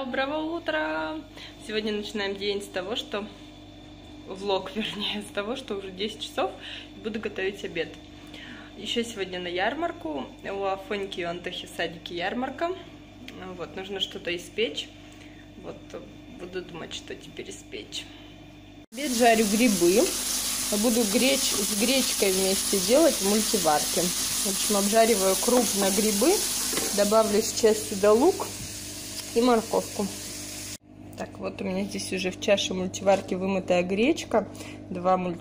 Доброго утра! Сегодня начинаем день с того, что... Влог, вернее, с того, что уже 10 часов и буду готовить обед. Еще сегодня на ярмарку. У Афоньки и у Антохи в садике ярмарка. Вот, нужно что-то испечь. Вот, буду думать, что теперь испечь. Обед жарю грибы. Буду с гречкой вместе делать в мультиварке. В общем, обжариваю крупно грибы. Добавлю сейчас сюда лук и морковку. Так, вот у меня здесь уже в чаше мультиварки вымытая гречка, 3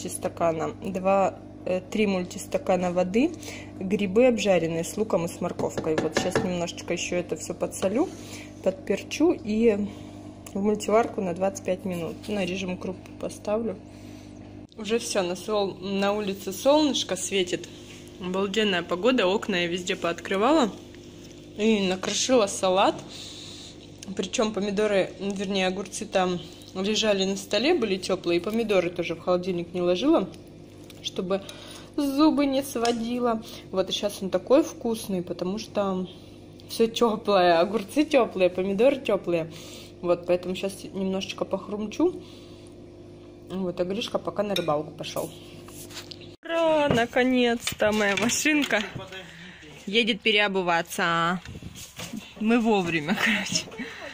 мультистакана воды, грибы обжаренные с луком и с морковкой. Вот сейчас немножечко еще это все подсолю, подперчу и в мультиварку на 25 минут. На режим крупы поставлю. Уже все, на улице солнышко светит. Обалденная погода, окна я везде пооткрывала. И накрошила салат. Причем помидоры, вернее огурцы там лежали на столе, были теплые. И помидоры тоже в холодильник не ложила, чтобы зубы не сводила. Вот и сейчас он такой вкусный, потому что все теплое. Огурцы теплые, помидоры теплые. Вот, поэтому сейчас немножечко похрумчу. Вот, а Гришка пока на рыбалку пошел. Ура! Наконец-то моя машинка едет переобуваться. Мы вовремя, короче.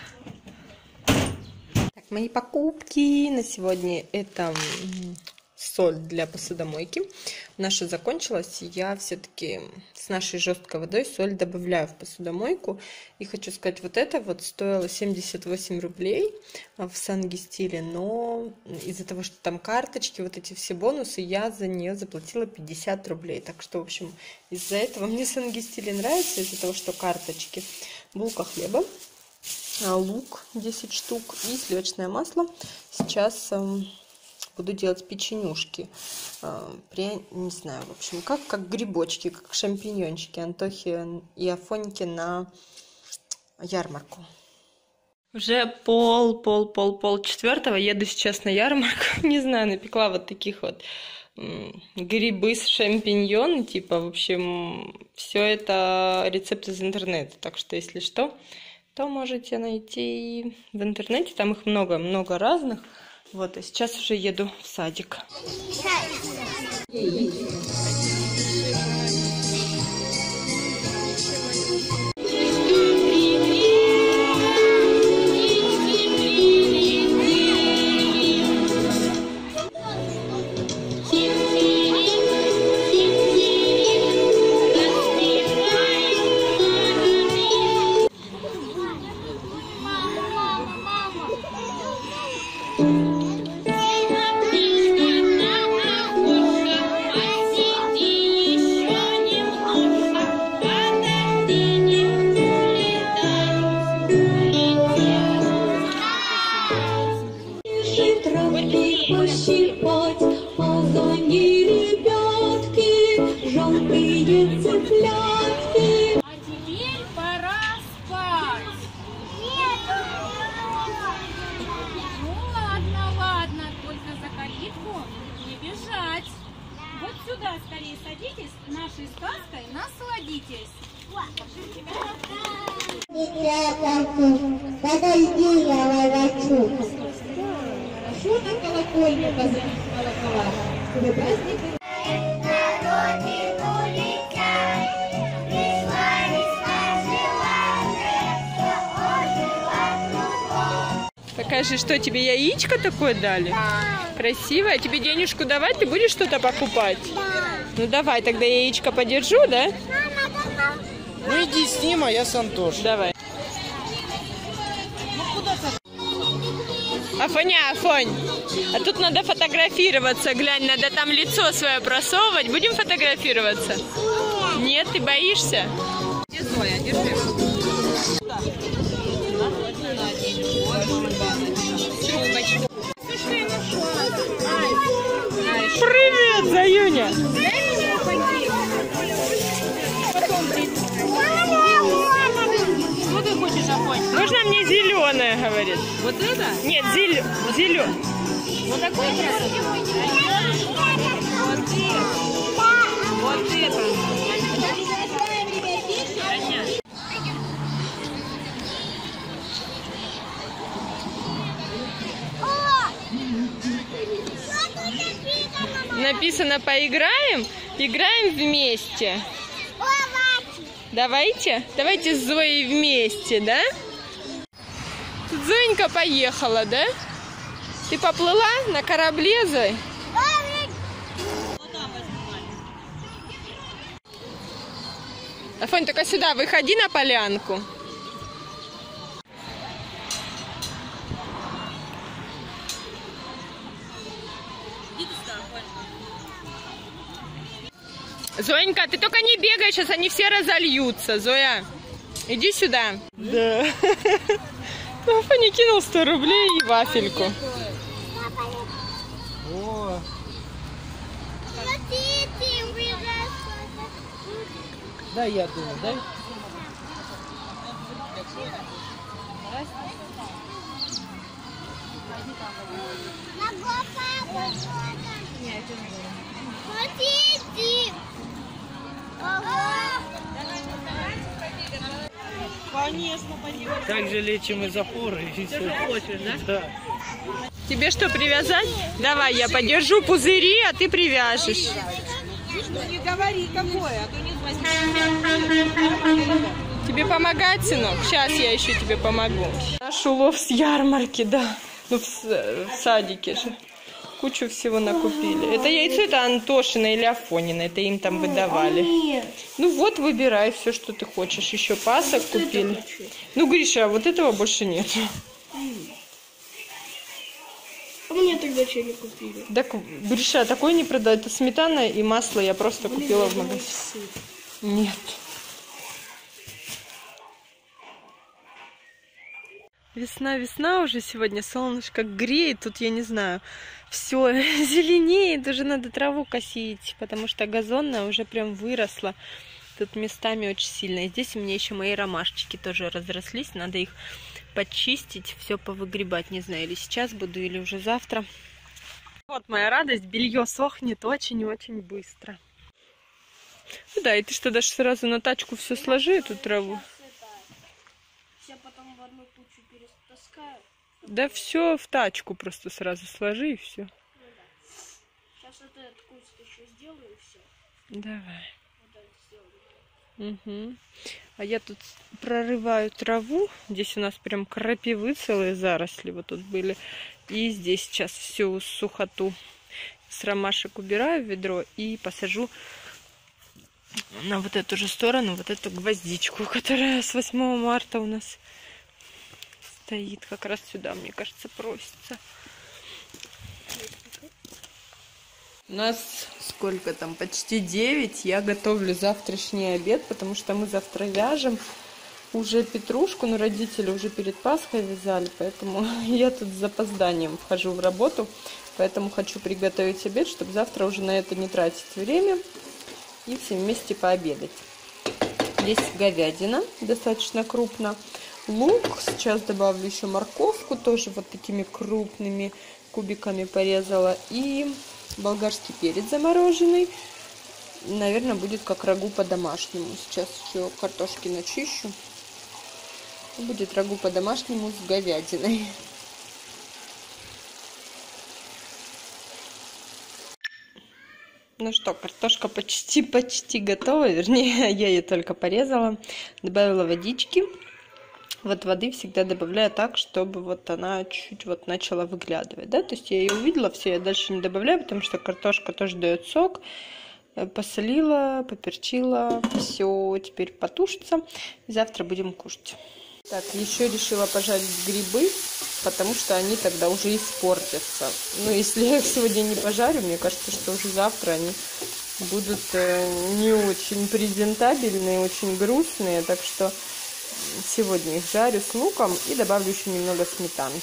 Так, мои покупки на сегодня это соль для посудомойки. Наша закончилась. Я все-таки с нашей жесткой водой соль добавляю в посудомойку. И хочу сказать, вот это вот стоило 78 рублей в Сангистиле. Но из-за того, что там карточки, вот эти все бонусы, я за нее заплатила 50 рублей. Так что, в общем, из-за этого мне Сангистиле нравится, из-за того, что карточки. Булка хлеба, лук 10 штук и сливочное масло. Сейчас буду делать печенюшки. Не знаю, в общем, как грибочки, как шампиньончики Антохи и Афоньки на ярмарку. Уже пол-4 еду сейчас на ярмарку. Не знаю, напекла вот таких вот грибы с шампиньоны, типа, в общем, все это рецепт из интернета, так что, если что, то можете найти в интернете, там их много разных. Вот, а сейчас уже еду в садик. Вот сюда скорее садитесь, нашей сказкой насладитесь. Подожди, я ворочу. Хорошо на колокольню позвонить колокола. Тебе праздник? Покажи, что тебе яичко такое дали? Красивое. Тебе денежку давать? Ты будешь что-то покупать? Ну давай, тогда яичко подержу, да? Ну иди с ним, а я с Антошей. Давай. Афонь, а тут надо фотографироваться, глянь, надо там лицо свое просовывать. Будем фотографироваться? Нет, ты боишься? Где Зоя? Держи. Привет, Заюня! Что ты хочешь, Афонь? Можно мне зеленое, говорит? Вот это? Нет, зеленое. Вот такой красивый? Вот это. Написано «поиграем». Играем вместе. Давайте. Давайте с Зоей вместе, да? Тут Зоенька поехала, да? Ты поплыла на корабле, Зой? Афонь, только сюда, выходи на полянку. Зоенька, ты только не бегай, сейчас они все разольются. Зоя, иди сюда. Да. Афоня кинул 100 рублей и вафельку. О, дай я думаю, дай. Конечно, пойдем. Так же лечим и запоры, и все. Хочешь, да? Да. Тебе что, привязать? Давай, я подержу пузыри, а ты привяжешь. Ну не говори какое, а то не возьмешь. Тебе помогать, сынок? Сейчас я еще тебе помогу. Наш улов с ярмарки, да. Ну, в садике же. Кучу всего накупили. Это яйцо, это Антошина или Афонина. Это им там выдавали. Ну вот, выбирай все, что ты хочешь. Еще пасок купили. Ну, Гриша, вот этого больше нет. А мне тогда что не купили? Так, Гриша, такой не продают. Это сметана и масло я просто купила в магазине. Нет. Весна, весна уже сегодня, солнышко греет, тут, я не знаю, все зеленеет, уже надо траву косить, потому что газонная уже прям выросла, тут местами очень сильно. И здесь у меня еще мои ромашечки тоже разрослись, надо их почистить, все повыгребать, не знаю, или сейчас буду, или уже завтра. Вот моя радость, белье сохнет очень-очень быстро. Ну да, и ты что, даже сразу на тачку все сложи, эту траву. Все потом в одну кучу перетаскаю. Да все в тачку просто сразу сложи и все. Сейчас вот этот куст еще сделаю и все. Давай. Вот это сделаю. Угу. А я тут прорываю траву. Здесь у нас прям крапивы целые заросли вот тут были. И здесь сейчас всю сухоту с ромашек убираю в ведро и посажу на вот эту же сторону вот эту гвоздичку, которая с 8 марта у нас стоит. Как раз сюда, мне кажется, просится. У нас сколько там? Почти 9. Я готовлю завтрашний обед, потому что мы завтра вяжем уже петрушку, но родители уже перед Пасхой вязали, поэтому я тут с запозданием вхожу в работу, поэтому хочу приготовить обед, чтобы завтра уже на это не тратить время и все вместе пообедать. Здесь говядина достаточно крупно, лук, сейчас добавлю еще морковку, тоже вот такими крупными кубиками порезала, и болгарский перец замороженный. Наверное, будет как рагу по-домашнему. Сейчас еще картошки начищу. Будет рагу по-домашнему с говядиной. Ну что, картошка почти готова. Вернее, я ее только порезала. Добавила водички. Вот воды всегда добавляю так, чтобы вот она чуть вот начала выглядывать. Да? То есть я ее увидела, все, я дальше не добавляю, потому что картошка тоже дает сок. Посолила, поперчила, все, теперь потушится. И завтра будем кушать. Так, еще решила пожарить грибы, потому что они тогда уже испортятся. Ну, если я их сегодня не пожарю, мне кажется, что уже завтра они будут не очень презентабельные, очень грустные. Так что сегодня их жарю с луком и добавлю еще немного сметанки.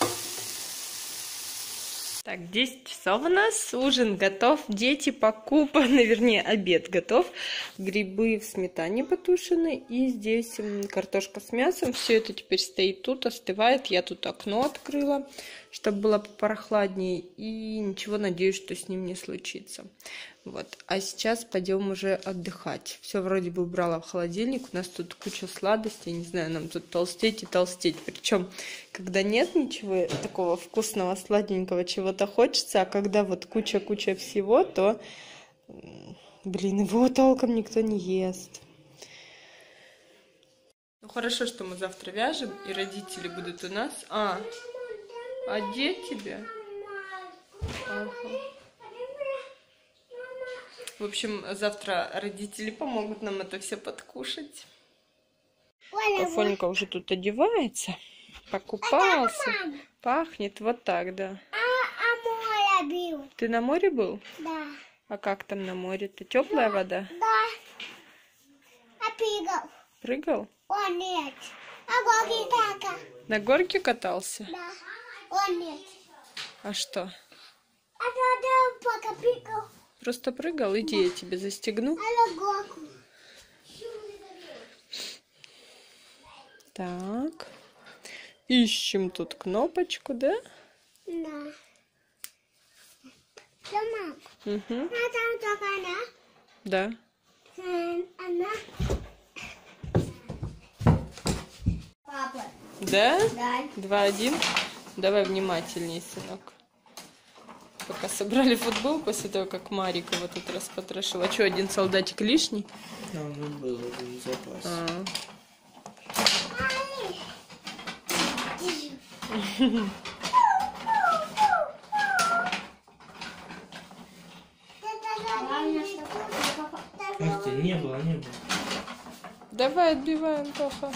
Так, 10 часов у нас, ужин готов, дети покупаны, вернее, обед готов. Грибы в сметане потушены, и здесь картошка с мясом. Все это теперь стоит тут, остывает. Я тут окно открыла, чтобы было попрохладнее, и ничего, надеюсь, что с ним не случится. Вот. А сейчас пойдем уже отдыхать. Все вроде бы убрала в холодильник. У нас тут куча сладостей. Не знаю, нам тут толстеть и толстеть. Причем, когда нет ничего такого вкусного, сладенького, чего-то хочется, а когда вот куча-куча всего, то, блин, его толком никто не ест. Ну хорошо, что мы завтра вяжем, и родители будут у нас. Одеть тебя? Ага. В общем, завтра родители помогут нам это все подкушать. Афонька уже тут одевается, покупался. Пахнет вот так, да. А море был? Ты на море был? Да. А как там на море-то? Теплая вода? Да. А прыгал? Прыгал? Он нет. А горки така? На горке катался? Да. Он нет. А что? А тогда пока прыгал. Просто прыгал? Иди, я тебе застегну. А на горку. Так. Ищем тут кнопочку, да? Да. Сама. Угу. А там только она. Да. Она. Папа. Да? Да. 2-1. Давай внимательней, сынок. Пока собрали футбол после того, как Марика вот тут распотрошила. А что, один солдатик лишний? Там был один запас. Ах ты, не было. Давай отбиваем, Тоха.